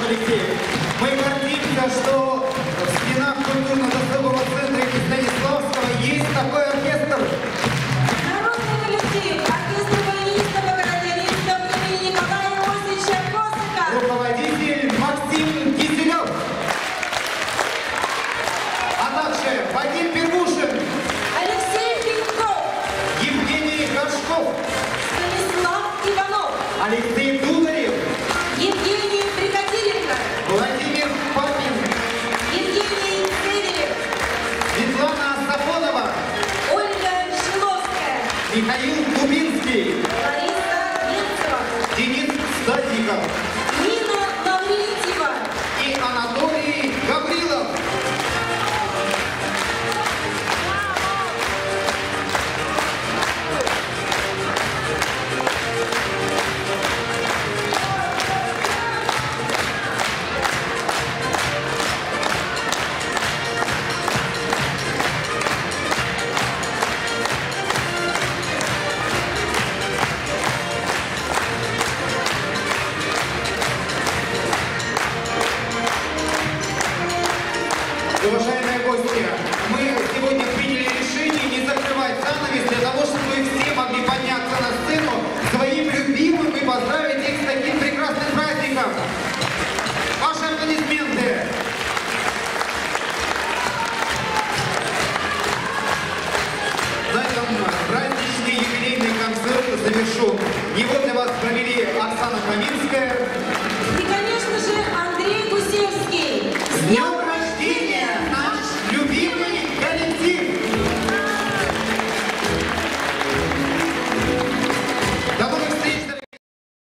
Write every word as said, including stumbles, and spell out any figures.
коллектив. Мы гордимся, что в стенах культурно-досугового центра имени Станиславского есть такой оркестр. Народный коллектив, оркестр баянистов-аккордеонистов имени Николая Иосифовича Косака. Руководитель Максим Киселев. А также Вадим Первушин. Алексей Пинков. Евгений Горшков. Станислав Иванов. Алексей Дударев. Евгений Прикатиленко. Владимир Папин. Евгений Северев. Светлана Сафонова. Ольга Шиловская. Михаил Кубинский. Лариса Немцева. Денис Стадников.